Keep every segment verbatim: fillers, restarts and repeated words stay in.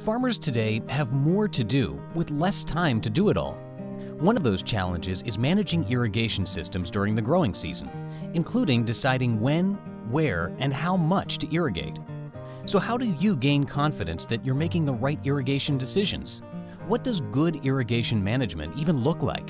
Farmers today have more to do with less time to do it all. One of those challenges is managing irrigation systems during the growing season, including deciding when, where, and how much to irrigate. So how do you gain confidence that you're making the right irrigation decisions? What does good irrigation management even look like?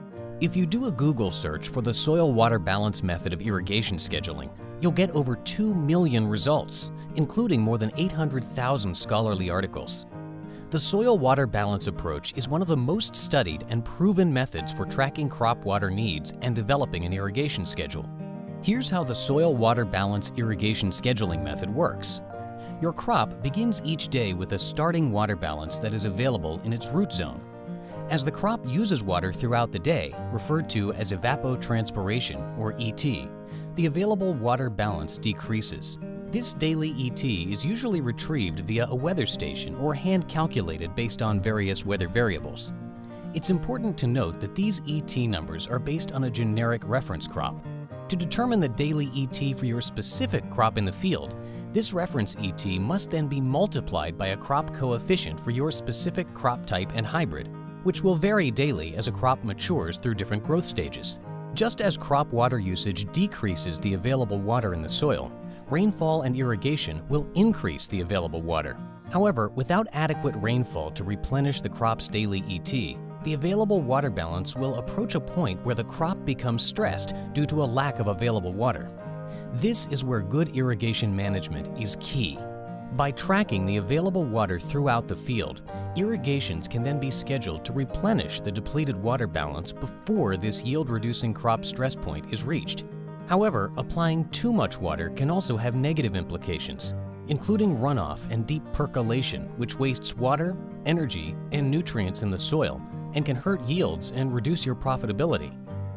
If you do a Google search for the soil-water balance method of irrigation scheduling, you'll get over two million results, including more than eight hundred thousand scholarly articles. The soil-water balance approach is one of the most studied and proven methods for tracking crop water needs and developing an irrigation schedule. Here's how the soil-water balance irrigation scheduling method works. Your crop begins each day with a starting water balance that is available in its root zone. As the crop uses water throughout the day, referred to as evapotranspiration or E T, the available water balance decreases. This daily E T is usually retrieved via a weather station or hand-calculated based on various weather variables. It's important to note that these E T numbers are based on a generic reference crop. To determine the daily E T for your specific crop in the field, this reference E T must then be multiplied by a crop coefficient for your specific crop type and hybrid, which will vary daily as a crop matures through different growth stages. Just as crop water usage decreases the available water in the soil, rainfall and irrigation will increase the available water. However, without adequate rainfall to replenish the crop's daily E T, the available water balance will approach a point where the crop becomes stressed due to a lack of available water. This is where good irrigation management is key. By tracking the available water throughout the field, irrigations can then be scheduled to replenish the depleted water balance before this yield-reducing crop stress point is reached. However, applying too much water can also have negative implications, including runoff and deep percolation, which wastes water, energy, and nutrients in the soil and can hurt yields and reduce your profitability.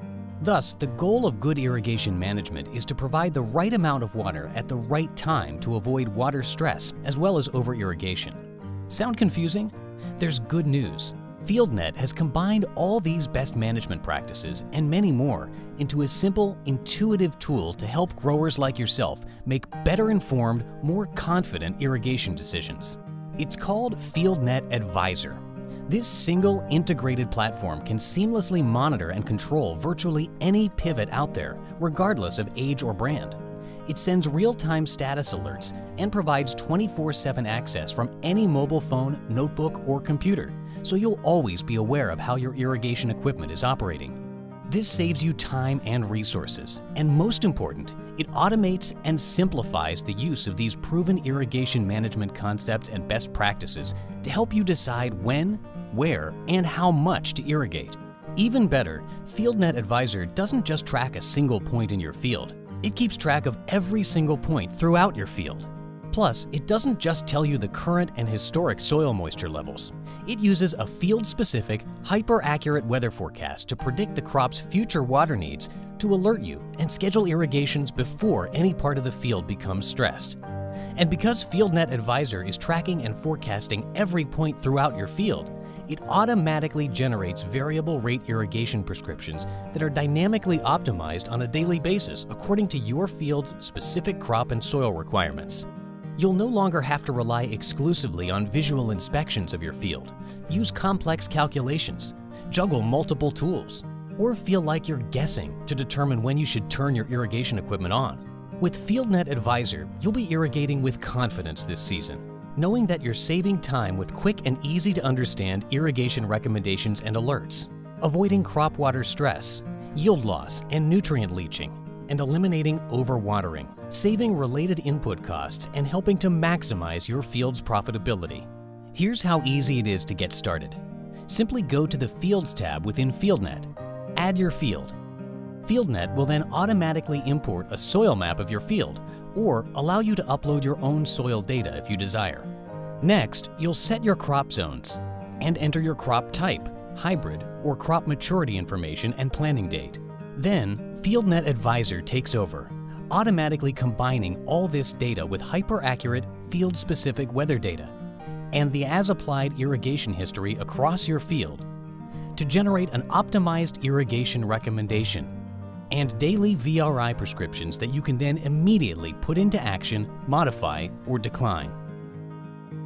Thus, the goal of good irrigation management is to provide the right amount of water at the right time to avoid water stress as well as over-irrigation. Sound confusing? There's good news. FieldNET has combined all these best management practices and many more into a simple, intuitive tool to help growers like yourself make better informed, more confident irrigation decisions. It's called FieldNET Advisor. This single integrated platform can seamlessly monitor and control virtually any pivot out there, regardless of age or brand. It sends real-time status alerts and provides twenty-four seven access from any mobile phone, notebook, or computer, so you'll always be aware of how your irrigation equipment is operating. This saves you time and resources, and most important, it automates and simplifies the use of these proven irrigation management concepts and best practices to help you decide when, where, and how much to irrigate. Even better, FieldNET Advisor doesn't just track a single point in your field. It keeps track of every single point throughout your field. Plus, it doesn't just tell you the current and historic soil moisture levels. It uses a field-specific, hyper-accurate weather forecast to predict the crop's future water needs to alert you and schedule irrigations before any part of the field becomes stressed. And because FieldNET Advisor is tracking and forecasting every point throughout your field, it automatically generates variable rate irrigation prescriptions that are dynamically optimized on a daily basis according to your field's specific crop and soil requirements. You'll no longer have to rely exclusively on visual inspections of your field, use complex calculations, juggle multiple tools, or feel like you're guessing to determine when you should turn your irrigation equipment on. With FieldNET Advisor, you'll be irrigating with confidence this season, knowing that you're saving time with quick and easy to understand irrigation recommendations and alerts, avoiding crop water stress, yield loss, and nutrient leaching, and eliminating overwatering, saving related input costs and helping to maximize your field's profitability. Here's how easy it is to get started. Simply go to the Fields tab within FieldNET, add your field. FieldNET will then automatically import a soil map of your field or allow you to upload your own soil data if you desire. Next, you'll set your crop zones and enter your crop type, hybrid, or crop maturity information and planting date. Then, FieldNET Advisor takes over, automatically combining all this data with hyper-accurate, field-specific weather data and the as-applied irrigation history across your field to generate an optimized irrigation recommendation and daily V R I prescriptions that you can then immediately put into action, modify, or decline.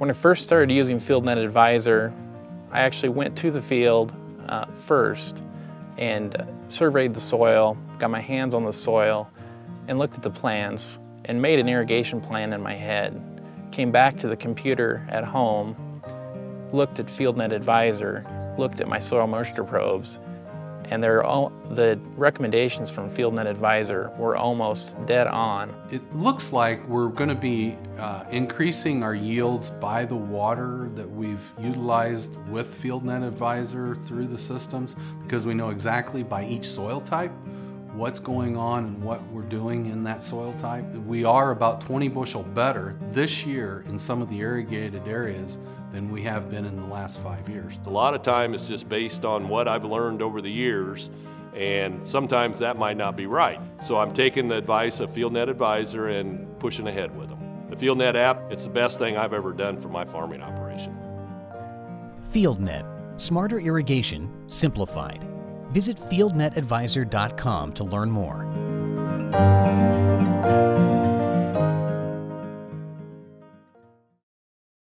When I first started using FieldNET Advisor, I actually went to the field uh, first and uh, surveyed the soil, got my hands on the soil, and looked at the plans and made an irrigation plan in my head. Came back to the computer at home, looked at FieldNET Advisor, looked at my soil moisture probes, and they're all, the recommendations from FieldNET Advisor were almost dead on. It looks like we're going to be uh, increasing our yields by the water that we've utilized with FieldNET Advisor through the systems, because we know exactly by each soil type what's going on and what we're doing in that soil type. We are about twenty bushel better this year in some of the irrigated areas than we have been in the last five years. A lot of time it's just based on what I've learned over the years, and sometimes that might not be right. So I'm taking the advice of FieldNET Advisor and pushing ahead with them. The FieldNET app, it's the best thing I've ever done for my farming operation. FieldNET, smarter irrigation simplified. Visit field net advisor dot com to learn more.